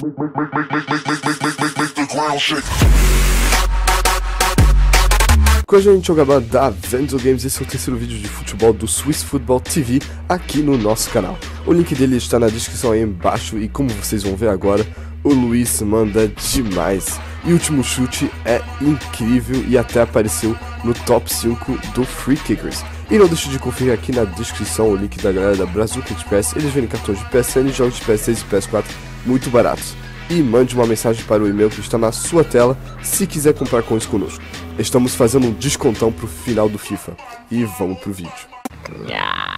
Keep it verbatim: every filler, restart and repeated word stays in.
Hoje a gente jogador da Venzo Games, esse é o terceiro vídeo de futebol do Swiss Football T V aqui no nosso canal. O link dele está na descrição aí embaixo e como vocês vão ver agora, o Luiz manda demais. E o último chute é incrível e até apareceu no top cinco do Free Kickers. E não deixe de conferir aqui na descrição o link da galera da Brazuca Express. Eles vendem cartões de P S N, jogos de P S seis e P S quatro muito baratos. E mande uma mensagem para o e-mail que está na sua tela se quiser comprar coisas conosco. Estamos fazendo um descontão pro final do FIFA. E vamos pro vídeo.